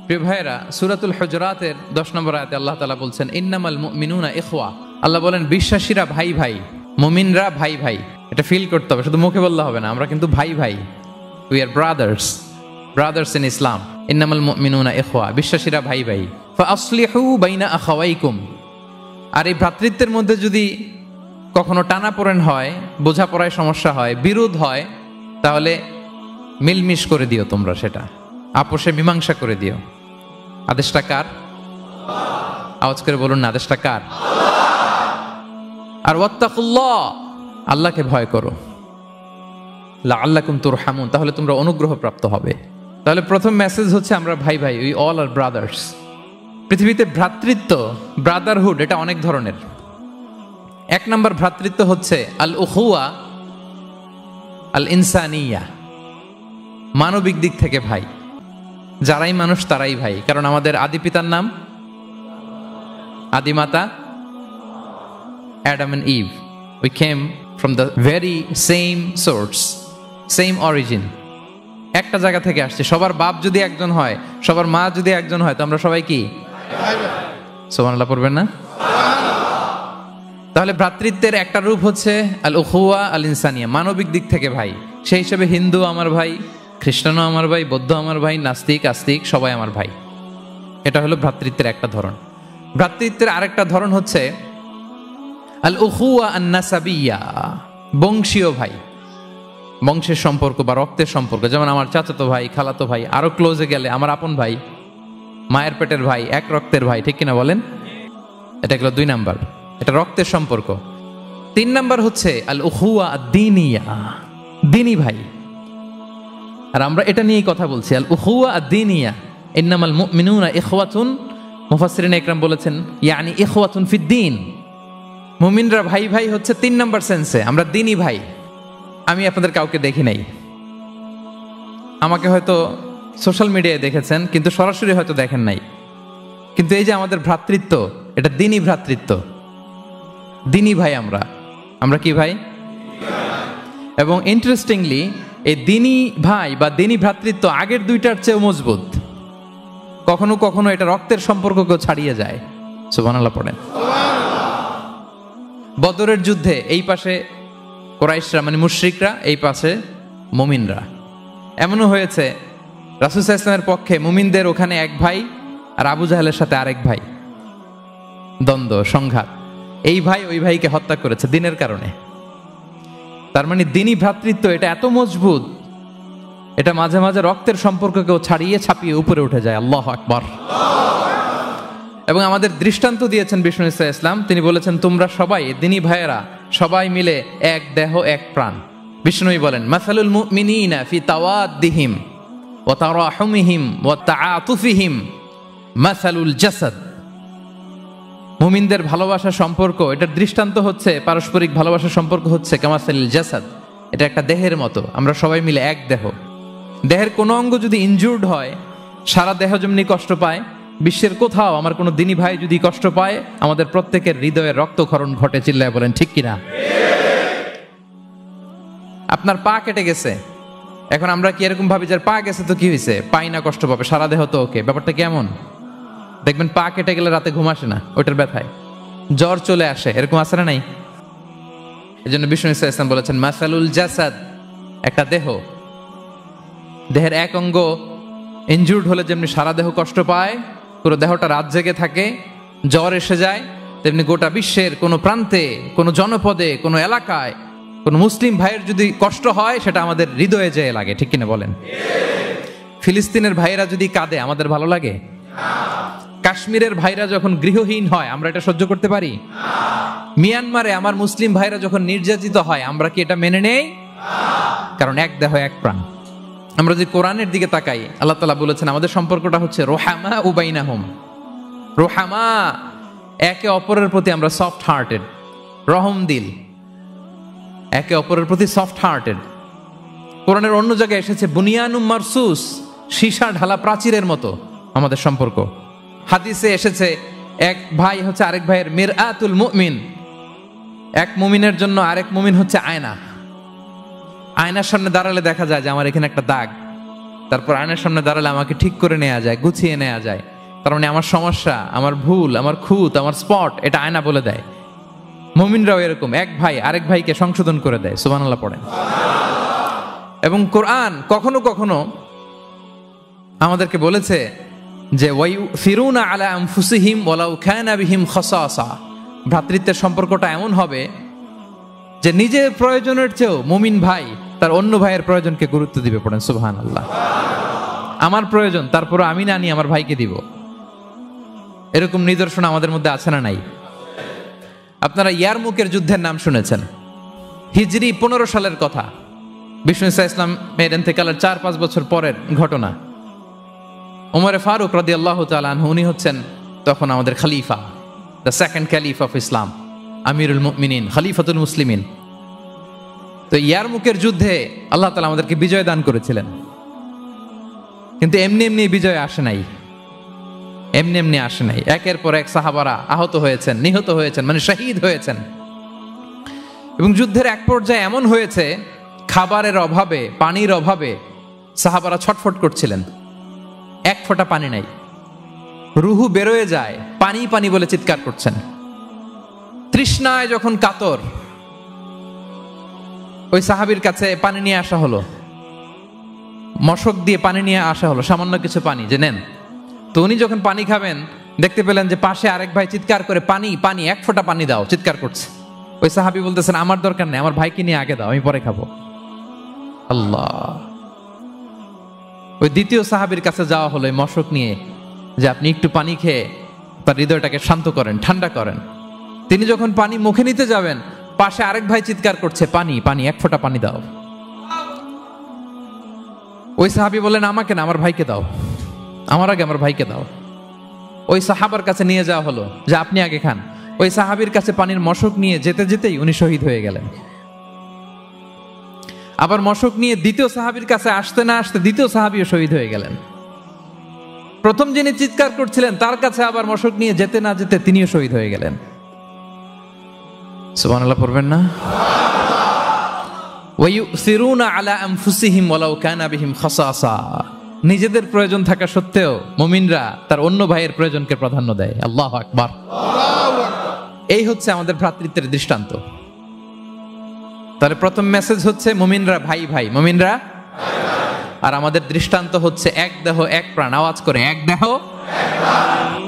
প্রিয় ভাইয়েরা, সূরাতুল হুজুরাতের 10 নম্বর আয়াতে আল্লাহ তাআলা বলছেন ইন্নামাল মুমিনুনা ইখওয়া। আল্লাহ বলেন বিশ্বাসীরা ভাই ভাই, মুমিনরা ভাই ভাই। এটা ফিল করতে হবে, শুধু মুখে বললে হবে না। আমরা কিন্তু ভাই ভাই, we are brothers in Islam. ইন্নামাল মুমিনুনা ইখওয়া, বিশ্বাসীরা ভাই ভাই। ফাআসলিহু বাইনা আখাওয়াইকুম। আর এই ভ্রাতৃত্বের মধ্যে যদি কখনো টানাপোড়েন হয়, বোঝাপড়ায় সমস্যা হয়, বিরোধ হয়, তাহলে মিলমিশ করে দিও তোমরা, সেটা আপোষে মীমাংসা করে দিও। আদেশটা কার? আওয়াজ করে বলুন না, আদেশটা কার? আর ওয়াত্তাকুল্লাহ, আল্লাহকে ভয় করো। লাআল্লাকুম তুরহামুন, তাহলে তোমরা অনুগ্রহ প্রাপ্ত হবে। তাহলে প্রথম মেসেজ হচ্ছে আমরা ভাই ভাই, উই অল আর ব্রাদার্স। পৃথিবীতে ভ্রাতৃত্ব, ব্রাদারহুড, এটা অনেক ধরনের। এক নম্বর ভ্রাতৃত্ব হচ্ছে আল উখুয়া আল ইনসানিয়া, মানবিক দিক থেকে ভাই। যারাই মানুষ তারাই ভাই, কারণ আমাদের আদি পিতার নাম, আদিমাতা Adam and Eve. We came from the very same source, same origin. একটা জায়গা থেকে আসছে। সবার বাপ যদি একজন হয়, সবার মা যদি একজন হয়, তো আমরা সবাই কি? সুবহানাল্লাহ পড়বেন না? তাহলে ভ্রাতৃত্বের একটা রূপ হচ্ছে আল উখুয়া আল ইনসানিয়া, মানবিক দিক থেকে ভাই। সেই হিসেবে হিন্দু আমার ভাই, খ্রিস্টানও আমার ভাই, বৌদ্ধ আমার ভাই, নাস্তিক আস্তিক সবাই আমার ভাই। এটা হলো ভ্রাতৃত্বের একটা ধরন। ভ্রাতৃত্বের আরেকটা ধরন হচ্ছে আল উখুয়া আন নাসাবিয়া, বংশীয় ভাই, বংশের সম্পর্ক বা রক্তের সম্পর্ক। যেমন আমার চাচাতো ভাই, খালাতো ভাই, আরো ক্লোজে গেলে আমার আপন ভাই, মায়ের পেটের ভাই, এক রক্তের ভাই, ঠিক কিনা বলেন? এটা গেল 2 নাম্বার, এটা রক্তের সম্পর্ক। 3 নাম্বার হচ্ছে আল উখুয়া আদ-দীনিয়া, দ্বীনি ভাই। আর আমরা এটা নিয়েই কথা বলছি, আল উখুয়া আদ-দীনিয়া। ইন্নামাল মুমিনুনা ইখওয়াতুন, মুফাসসিরিন ইকরাম বলেছেন ইয়ানি ইখওয়াতুন ফিদ-দীন। মুমিনরা ভাই ভাই হচ্ছে 3 নাম্বার সেন্সে, আমরা দ্বীনি ভাই। আমি আপনাদের কাউকে দেখি নাই, আমাকে হয়তো সোশ্যাল মিডিয়ায় দেখেছেন, কিন্তু সরাসরি হয়তো দেখেন নাই। কিন্তু এই যে আমাদের ভ্রাতৃত্ব, এটা দ্বীনি ভ্রাতৃত্ব, দ্বীনি ভাই। আমরা কি ভাই? এবং ইন্টারেস্টিংলি এই দ্বীনি ভাই বা দ্বীনি ভ্রাতৃত্ব আগের 2টার চেয়েও মজবুত। কখনো কখনো এটা রক্তের সম্পর্ককেও ছাড়িয়ে যায়। সুবহানাল্লাহ পড়েন। বদরের যুদ্ধে এই পাশে কুরাইশরা মানে মুশরিকরা, এই পাশে মুমিনরা। এমনও হয়েছে রাসূল সাল্লাল্লাহু আলাইহি ওয়াসাল্লামের পক্ষে মুমিনদের ওখানে এক ভাই, আর আবু জাহেলের সাথে আরেক ভাই, দ্বন্দ্ব সংঘাত। এই ভাই ওই ভাইকে হত্যা করেছে দ্বীনের কারণে। তার মানে দ্বীনি ভ্রাতৃত্ব এটা এত মজবুত, এটা মাঝে মাঝে রক্তের সম্পর্ককেও ছাড়িয়ে ছাপিয়ে উপরে উঠে যায়। আল্লাহু আকবার। এবং আমাদের দৃষ্টান্ত দিয়েছেন বিষ্ণু ইসলাম। তিনি বলেছেন তোমরা সবাই দ্বীনি ভাইয়েরা, সবাই মিলে এক দেহ এক প্রাণ। বিষ্ণুই বলেন মাসালুল মুমিনিনা ফি তাওয়াদ্দিহিম ওয়া তারাহুমিহিম ওয়া তাআতুফিহিম মাসালুল জাসাদ। মুমিনদের ভালোবাসার সম্পর্ক, এটার দৃষ্টান্ত হচ্ছে, পারস্পরিক ভালোবাসার সম্পর্ক হচ্ছে কামাসালিল জাসাদ, এটা একটা দেহের মতো। আমরা সবাই মিলে এক দেহ। দেহের কোনো অঙ্গ যদি ইনজুর্ড হয়, সারা দেহ যেমনি কষ্ট পায়, বিশ্বের কোথাও আমার কোনো দ্বীনি ভাই যদি কষ্ট পায়, আমাদের প্রত্যেকের হৃদয়ের রক্তক্ষরণ ঘটে। চিল্লায় বলেন ঠিক কিনা? আপনার পা কেটে গেছে, এখন আমরা কি এরকম ভাবি যে পা গেছে তো কি হয়েছে, পাই না, কষ্ট পাবে, সারা দেহ তো ওকে। ব্যাপারটা কেমন? দেখবেন পা কেটে গেলে রাতে ঘুম আসে না, ওইটার ব্যথায় জ্বর চলে আসে, এরকম আসে না নাই? এই জন্য বিষ্ণু ইসলাম বলেছেন মাসালুল জাসাদ, একটা দেহ, দেহের এক অঙ্গ ইনজুর্ড হলে যেমনি সারা দেহ কষ্ট পায়, পুরো দেহটা রাত জেগে থাকে, জ্বর এসে যায়, তেমনি গোটা বিশ্বের কোনো প্রান্তে, কোনো জনপদে, কোনো এলাকায় কোনো মুসলিম ভাইয়ের যদি কষ্ট হয়, সেটা আমাদের হৃদয়ে যেয়ে লাগে। ঠিক কিনা বলেন? ফিলিস্তিনের ভাইয়েরা যদি কাঁদে, আমাদের ভালো লাগে? কাশ্মীরের ভাইরা যখন গৃহহীন হয়, আমরা এটা সহ্য করতে পারি? মিয়ানমারে আমার মুসলিম ভাইরা যখন নির্যাতিত হয়, আমরা কি এটা মেনে নেই? কারণ এক দেহ এক প্রাণ। আমরা যদি কোরআনের দিকে তাকাই, আল্লাহ তাআলা বলেছেন আমাদের সম্পর্কটা হচ্ছে রোহামা ও বাইনাহুম। রোহামা, একে অপরের প্রতি আমরা সফট হার্টেড, রহম দিল, একে অপরের প্রতি সফট হার্টেড। কোরআনের অন্য জায়গায় এসেছে বুনিয়ানুম মারসুস, সীসা ঢালা প্রাচীরের মতো আমাদের সম্পর্ক। হাদিসে এসেছে এক ভাই হচ্ছে আরেক ভাইয়ের মিরআতুল মুমিন, এক মুমিনের জন্য আরেক মুমিন হচ্ছে আয়না। আয়নার সামনে দাঁড়ালে দেখা যায় যে আমার এখানে একটা দাগ, তারপর আয়নার সামনে দাঁড়ালে আমাকে ঠিক করে নেওয়া যায়, গুছিয়ে নেওয়া যায়। তার মানে আমার সমস্যা, আমার ভুল, আমার খুঁত, আমার স্পট, এটা আয়না বলে দেয়। মুমিনরাও এরকম, এক ভাই আরেক ভাইকে সংশোধন করে দেয়। সুবহানাল্লাহ পড়েন। এবং কোরআন কখনো কখনো আমাদেরকে বলেছে যে ওয়ায়ুফিরুনা আলা আনফুসিহিম ওয়ালাউ কানা বিহিম খাসাসা, ভ্রাতৃত্বের সম্পর্কটা এমন হবে যে নিজের প্রয়োজনের চেয়েও মুমিন ভাই তার অন্য ভাইয়ের প্রয়োজনকে গুরুত্ব দিবে। পড়েন সুবহানাল্লাহ। আমার প্রয়োজন, তারপর আমি না নিয়ে আমার ভাইকে দিব। এরকম নিদর্শন আমাদের মধ্যে আছে না নাই? আপনারা ইয়ারমুকের যুদ্ধের নাম শুনেছেন। হিজরি 15 সালের কথা। বিষ্ণু ইসা ইসলাম এর ইন্তেকালের 4-5 বছর পরের ঘটনা। ওমরে ফারুক রাদিয়াল্লাহু তাআলা আনহু, উনি হচ্ছেন তখন আমাদের খলিফা, the second caliph of Islam, আমিরুল মুমিনিন, খলিফাতুল মুসলিমিন। তো ইয়ারমুকের যুদ্ধে আল্লাহ তাআলা আমাদেরকে বিজয় দান করেছিলেন। কিন্তু এমনি এমনি বিজয় আসে নাই, এমনি এমনি আসে নাই। একের পর এক সাহাবারা আহত হয়েছেন, নিহত হয়েছেন, মানে শহীদ হয়েছেন। এবং যুদ্ধের এক পর্যায়ে এমন হয়েছে, খাবারের অভাবে, পানির অভাবে সাহাবারা ছটফট করছিলেন। এক ফোঁটা পানি নাই, রুহু বেরোয় যায়, পানি পানি বলে চিৎকার করছেন। তৃষ্ণায় যখন কাতর, ওই সাহাবীর কাছে পানি নিয়ে আসা হলো, মশক দিয়ে পানি নিয়ে আসা হলো, সামান্য কিছু পানি, যে নেন। তো উনি যখন পানি খাবেন, দেখতে পেলেন যে পাশে আরেক ভাই চিৎকার করে পানি পানি, এক ফোঁটা পানি দাও, চিৎকার করছে। ওই সাহাবী বলতেছেন, আমার দরকার নেই, আমার ভাইকে নিয়ে আগে দাও, আমি পরে খাবো। আল্লাহ। ওই দ্বিতীয় সাহাবীর কাছে যাওয়া হলো এই মশক নিয়ে, যে আপনি একটু পানি খেয়ে তার হৃদয়টাকে শান্ত করেন, ঠান্ডা করেন। তিনি যখন পানি মুখে নিতে যাবেন, পাশে আরেক ভাই চিৎকার করছে, পানি পানি, এক ফোঁটা পানি দাও। ওই সাহাবী বললেন, আমাকে না, আমার ভাইকে দাও, আমার আগে আমার ভাইকে দাও। ওই সাহাবার কাছে নিয়ে যাওয়া হলো যে আপনি আগে খান। ওই সাহাবীর কাছে পানির মশক নিয়ে যেতে যেতেই উনি শহীদ হয়ে গেলেন। আবার মশক নিয়ে দ্বিতীয় সাহাবীর কাছে আসতে না আসতে দ্বিতীয় সাহাবীও শহীদ হয়ে গেলেন। প্রথম যিনি চিৎকার করছিলেন তার কাছে আবার মশক নিয়ে যেতে না যেতে তিনিও শহীদ হয়ে গেলেন। সুবহানাল্লাহ পড়বেন না? ওয়ায়ুসিরুনা আলা আনফুসিহিম ওয়ালাউ কানা বিহিম খাসাসা, নিজেদের প্রয়োজন থাকা সত্ত্বেও মুমিনরা তার অন্য ভাইয়ের প্রয়োজনকে প্রাধান্য দেয়। আল্লাহু আকবার। এই হচ্ছে আমাদের ভ্রাতৃত্বের দৃষ্টান্ত। তাহলে প্রথম মেসেজ হচ্ছে মুমিনরা ভাই ভাই, মুমিনরা। আর আমাদের দৃষ্টান্ত হচ্ছে এক দেহ এক প্রাণ। আওয়াজ করে, এক দেহ এক প্রাণ।